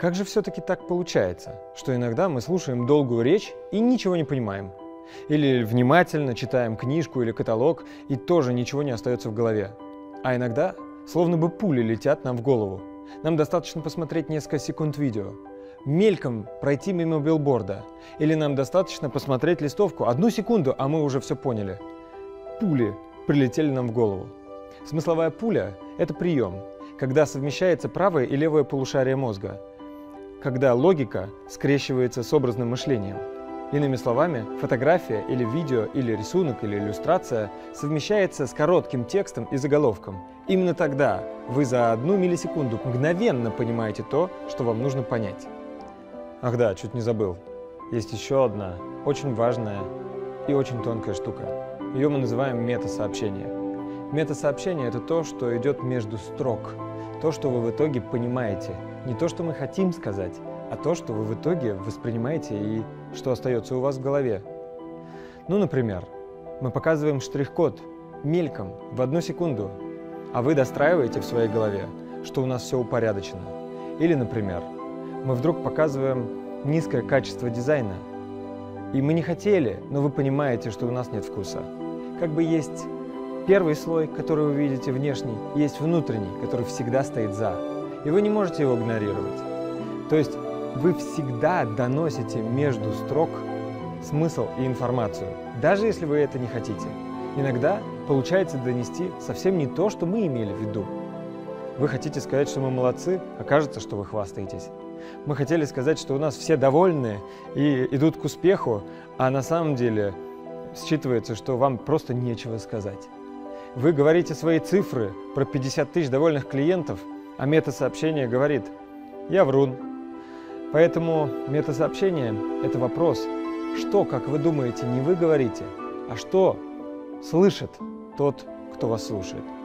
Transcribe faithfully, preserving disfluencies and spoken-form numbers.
Как же все-таки так получается, что иногда мы слушаем долгую речь и ничего не понимаем? Или внимательно читаем книжку или каталог и тоже ничего не остается в голове? А иногда словно бы пули летят нам в голову. Нам достаточно посмотреть несколько секунд видео, мельком пройти мимо билборда, или нам достаточно посмотреть листовку одну секунду, а мы уже все поняли. Пули прилетели нам в голову. Смысловая пуля – это прием, когда совмещается правое и левое полушарие мозга, когда логика скрещивается с образным мышлением. Иными словами, фотография или видео, или рисунок, или иллюстрация совмещается с коротким текстом и заголовком. Именно тогда вы за одну миллисекунду мгновенно понимаете то, что вам нужно понять. Ах да, чуть не забыл. Есть еще одна очень важная и очень тонкая штука. Ее мы называем метасообщение. Метасообщение – это то, что идет между строк. То, что вы в итоге понимаете. Не то, что мы хотим сказать, а то, что вы в итоге воспринимаете и что остается у вас в голове. Ну, например, мы показываем штрих-код мельком в одну секунду, а вы достраиваете в своей голове, что у нас все упорядочено. Или, например, мы вдруг показываем низкое качество дизайна, и мы не хотели, но вы понимаете, что у нас нет вкуса. Как бы есть первый слой, который вы видите внешний, есть внутренний, который всегда стоит за, и вы не можете его игнорировать. То есть вы всегда доносите между строк смысл и информацию, даже если вы это не хотите. Иногда получается донести совсем не то, что мы имели в виду. Вы хотите сказать, что мы молодцы, а кажется, что вы хвастаетесь. Мы хотели сказать, что у нас все довольны и идут к успеху, а на самом деле считывается, что вам просто нечего сказать. Вы говорите свои цифры про пятьдесят тысяч довольных клиентов, а метасообщение говорит «я врун». Поэтому метасообщение – это вопрос, что, как вы думаете, не вы говорите, а что слышит тот, кто вас слушает.